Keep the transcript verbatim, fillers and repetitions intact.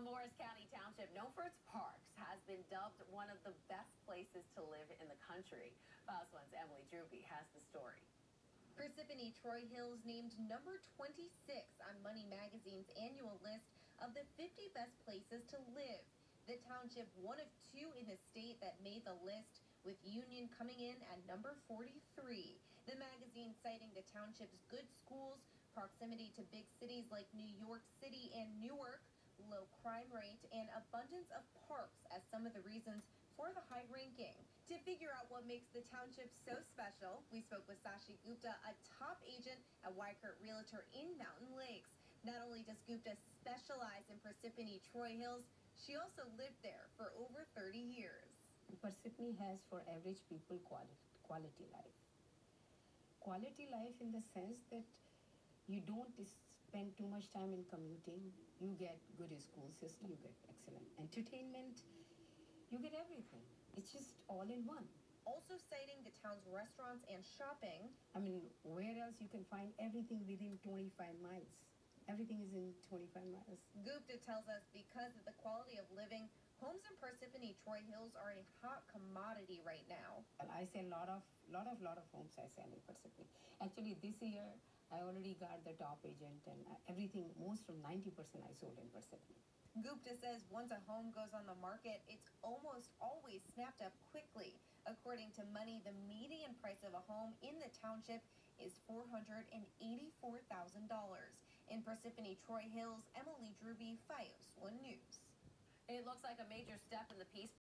Morris County Township, known for its parks, has been dubbed one of the best places to live in the country. F I O S one's Emily Druby has the story. Parsippany Troy Hills named number twenty-six on Money Magazine's annual list of the fifty best places to live. The township, one of two in the state that made the list, with Union coming in at number forty-three. The magazine citing the township's good schools, proximity to big cities like New York City and Newark, low crime rate, and abundance of parks as some of the reasons for the high ranking. To figure out what makes the township so special, we spoke with Shashi Gupta, a top agent at Wykert Realtor in Mountain Lakes. Not only does Gupta specialize in Parsippany Troy Hills, she also lived there for over thirty years. Parsippany has for average people quality, quality life. Quality life in the sense that you don't spend too much time in commuting. You get good school system, you get excellent entertainment, you get everything. It's just all in one. Also citing the town's restaurants and shopping. I mean, where else you can find everything within twenty-five miles? Everything is in twenty-five miles. Gupta tells us because of the quality of living, homes in Parsippany Troy Hills are a hot commodity right now. Well, I sell a lot of, lot of, lot of homes I sell in Parsippany. Actually, this year, I already got the top agent and everything, most of ninety percent I sold in Parsippany. Gupta says once a home goes on the market, it's almost always snapped up quickly. According to Money, the median price of a home in the township is four hundred eighty-four thousand dollars. In Parsippany Troy Hills, Emily Druby, F I O S one News. It looks like a major step in the peace